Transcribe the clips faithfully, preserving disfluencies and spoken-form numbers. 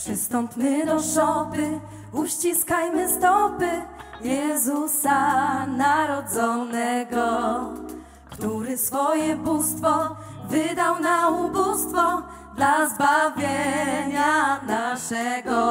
Przystąpmy do szopy, uściskajmy stopy Jezusa narodzonego, który swoje bóstwo wydał na ubóstwo dla zbawienia naszego.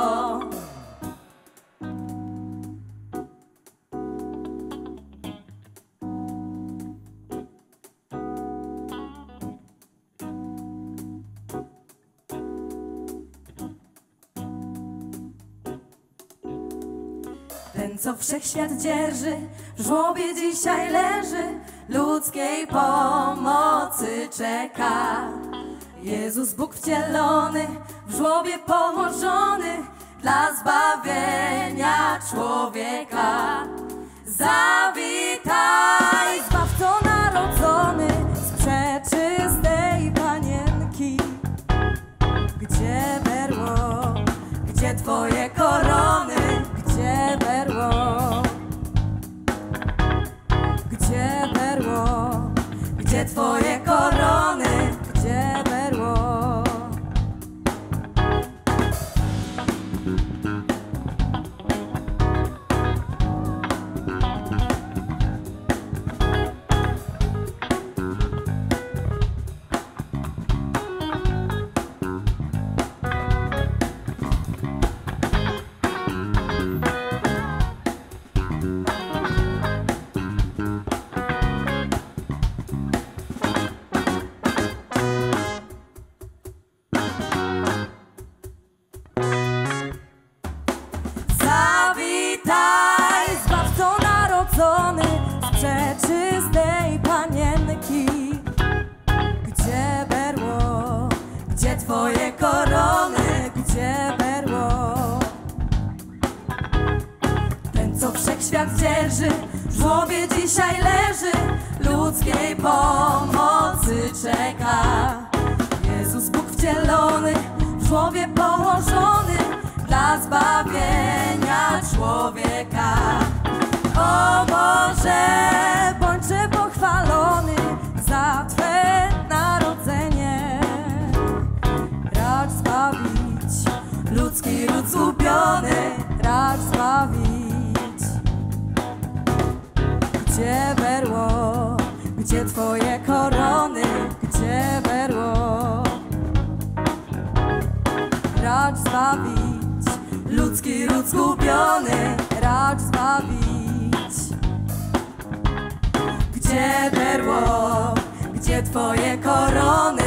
Ten, co wszechświat dzierży, w żłobie dzisiaj leży, ludzkiej pomocy czeka. Jezus Bóg wcielony, w żłobie położony, dla zbawienia człowieka. Zawitaj, Zbawco narodzony, z przeczystej Panienki. Gdzie berło, gdzie Twoje korony? Gdzie berło? Gdzie berło? Gdzie Twoje korony? Gdzie berło? Zawitaj, Zbawco narodzony, z przeczystej Panienki. Gdzie berło? Gdzie Twoje korony? Gdzie berło? Ten, co wszechświat dzierży, w żłobie dzisiaj leży, ludzkiej pomocy czeka. Jezus Bóg wcielony, w żłobie położony, dla zbawienia człowieka. O Boże, bądźże pochwalony za Twe narodzenie. Racz zbawić ludzki ród zgubiony, racz zbawić. Gdzie berło? Gdzie Twoje korony? Gdzie berło? Racz zbawić ludzki ród zgubiony, racz zbawić. Gdzie berło? Gdzie Twoje korony?